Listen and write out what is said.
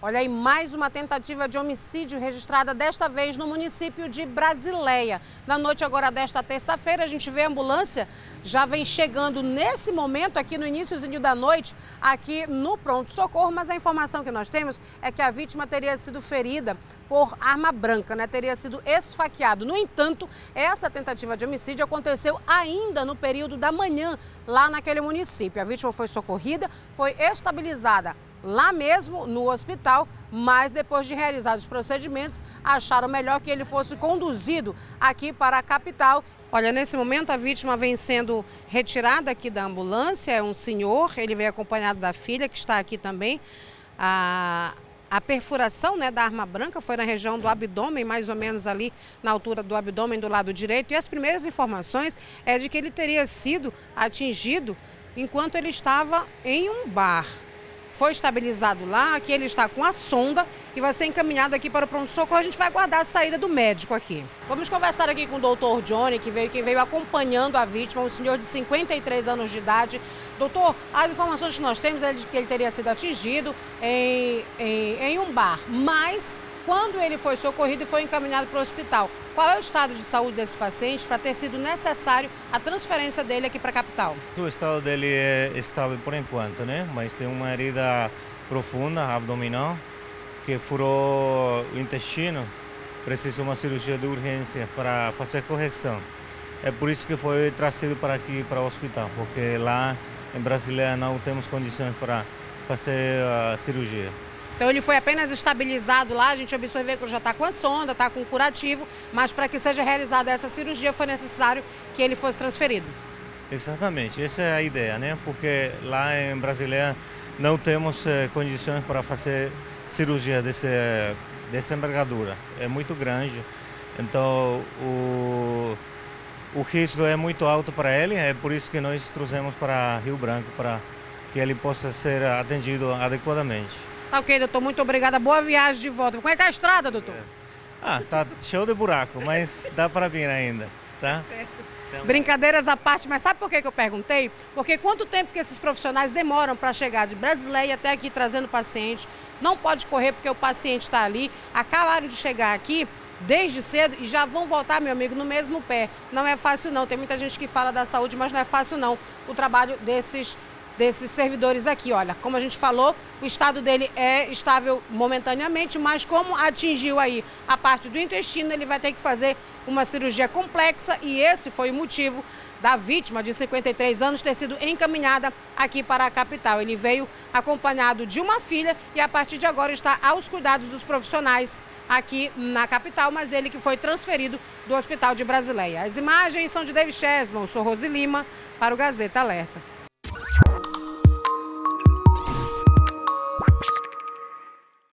Olha aí, mais uma tentativa de homicídio registrada desta vez no município de Brasileia. Na noite agora desta terça-feira, a gente vê a ambulância já vem chegando nesse momento, aqui no iníciozinho da noite, aqui no pronto-socorro, mas a informação que nós temos é que a vítima teria sido ferida por arma branca, né? Teria sido esfaqueado. No entanto, essa tentativa de homicídio aconteceu ainda no período da manhã, lá naquele município. A vítima foi socorrida, foi estabilizada lá mesmo no hospital, mas depois de realizados os procedimentos, acharam melhor que ele fosse conduzido aqui para a capital. Olha, nesse momento a vítima vem sendo retirada aqui da ambulância, é um senhor, ele veio acompanhado da filha, que está aqui também. A perfuração, né, da arma branca foi na região do abdômen, mais ou menos ali na altura do abdômen do lado direito. E as primeiras informações é de que ele teria sido atingido enquanto ele estava em um bar. Foi estabilizado lá, aqui ele está com a sonda e vai ser encaminhado aqui para o pronto-socorro. A gente vai aguardar a saída do médico aqui. Vamos conversar aqui com o doutor Johnny, que veio acompanhando a vítima, um senhor de 53 anos de idade. Doutor, as informações que nós temos é de que ele teria sido atingido em um bar, mas quando ele foi socorrido e foi encaminhado para o hospital, qual é o estado de saúde desse paciente para ter sido necessário a transferência dele aqui para a capital? O estado dele é estável por enquanto, né? Mas tem uma herida profunda, abdominal, que furou o intestino. Precisa de uma cirurgia de urgência para fazer correção. É por isso que foi trazido para aqui, para o hospital, porque lá em Brasileia não temos condições para fazer a cirurgia. Então ele foi apenas estabilizado lá, a gente observou que ele já está com a sonda, está com o curativo, mas para que seja realizada essa cirurgia foi necessário que ele fosse transferido. Exatamente, essa é a ideia, né? Porque lá em Brasileia não temos condições para fazer cirurgia dessa envergadura, é muito grande, então o risco é muito alto para ele, é por isso que nós trouxemos para Rio Branco, para que ele possa ser atendido adequadamente. Tá ok, doutor, muito obrigada, boa viagem de volta. Como é que é a estrada, doutor? Tá cheio de buraco, mas dá para vir ainda, tá? Certo. Brincadeiras à parte, mas sabe por que eu perguntei? Porque quanto tempo que esses profissionais demoram para chegar de Brasileia até aqui trazendo o paciente? Não pode correr porque o paciente está ali, acabaram de chegar aqui desde cedo e já vão voltar, meu amigo, no mesmo pé. Não é fácil não, tem muita gente que fala da saúde, mas não é fácil não o trabalho desses servidores aqui. Olha, como a gente falou, o estado dele é estável momentaneamente, mas como atingiu aí a parte do intestino, ele vai ter que fazer uma cirurgia complexa e esse foi o motivo da vítima de 53 anos ter sido encaminhada aqui para a capital. Ele veio acompanhado de uma filha e a partir de agora está aos cuidados dos profissionais aqui na capital, mas ele que foi transferido do Hospital de Brasileia. As imagens são de David Chesman, sou Rose Lima para o Gazeta Alerta.